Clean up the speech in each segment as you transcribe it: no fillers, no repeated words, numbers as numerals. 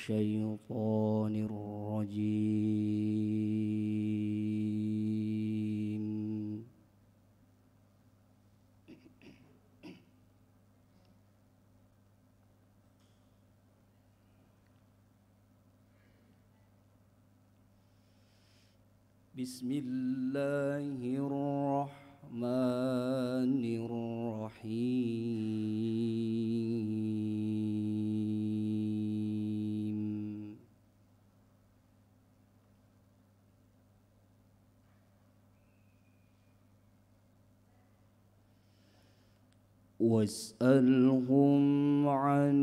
الشيطان الرجيم. بسم الله الرحمن الرحيم. واسألهم عن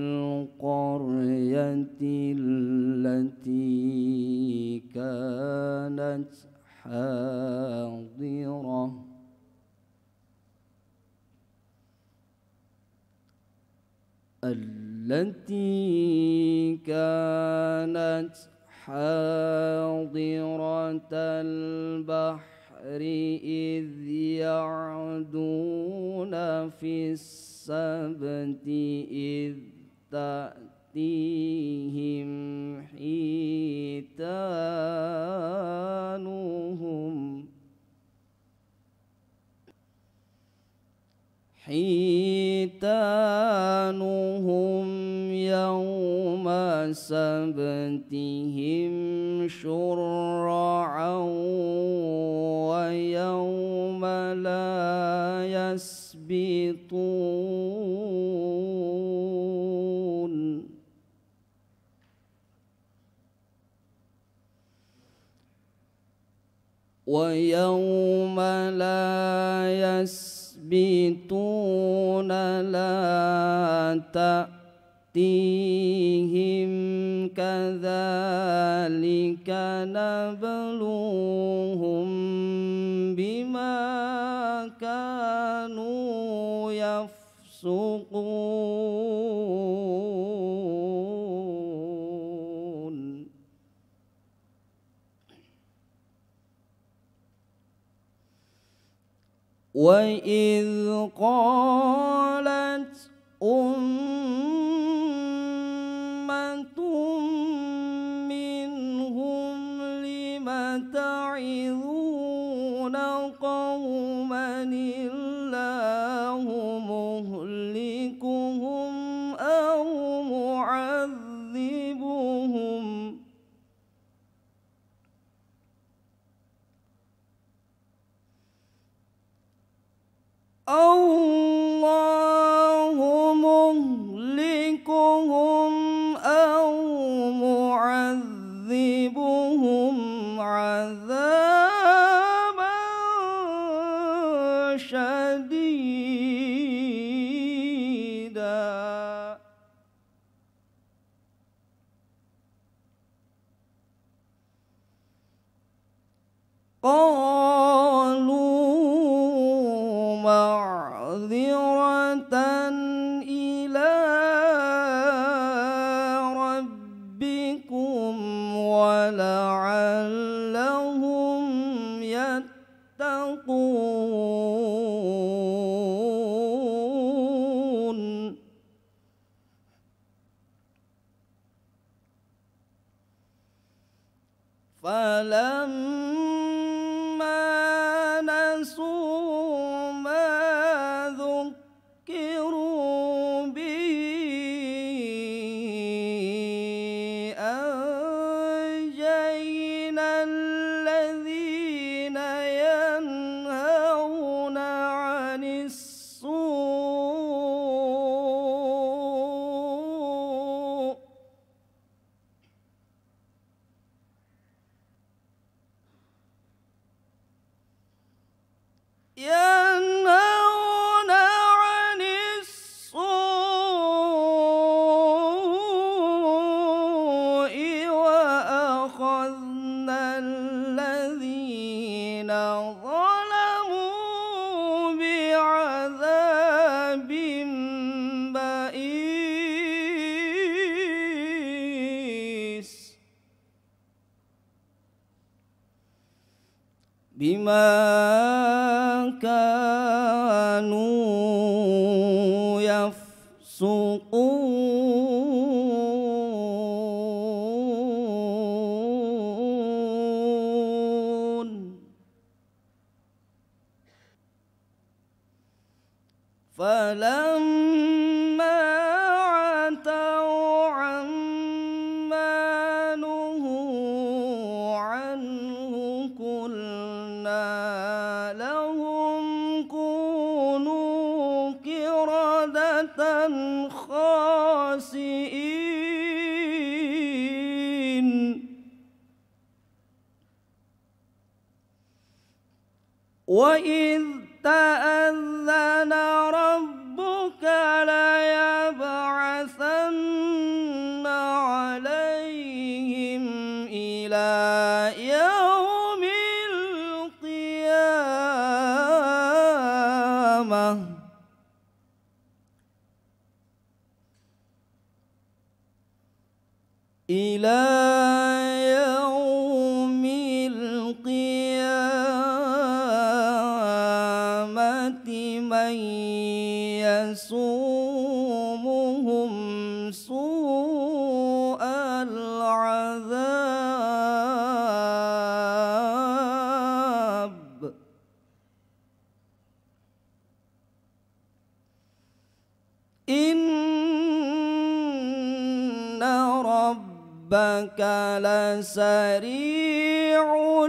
القرية التي كانت حاضرة البحر إذ يعدون في السبت إذ تأتيهم حيتانهم يوم سبتهم شرعا ويوم لا يسبتون لا تأتيهم كذلك نبلوهم بما كانوا يفسقون. وإذ قالت أمة منهم لم تعظون قوما الله مهلكهم أو معذبهم الله مهلكهم أو معذبهم عذابا شديدا. معذرة إلى ربكم ولعلهم يتقون. فلما نسوا ما ذكروا به أنجينا الذين ينهون عن السوء وأخذنا الذين ظلموا بعذاب بئيس بما كانوا يفسقون. فلما عتوا عما نهوا عنه قلنا لهم كونوا قردة خاسئين وإذ تأذن ربك ليبعثن عليهم إلى يوم القيامة من يسومهم سوء العذاب إن ربك لسريع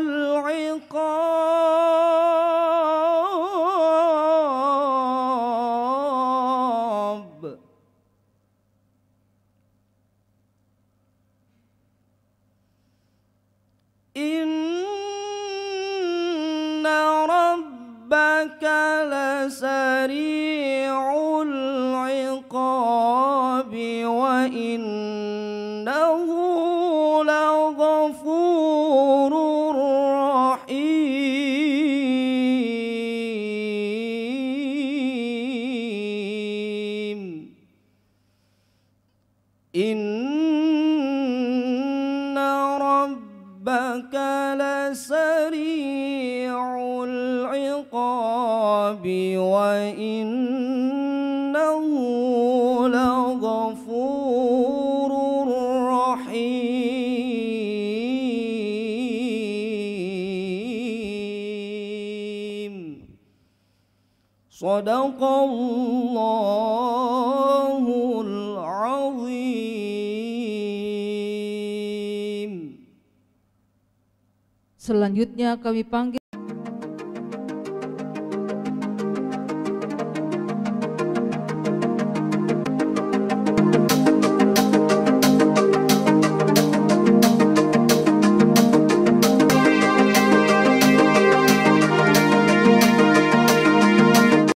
العقاب إن ربك لسريع العقاب وإنه لغفور رحيم إن ربك لسريع العقاب وإنه لغفور رحيم صدق الله العظيم. Selanjutnya kami panggil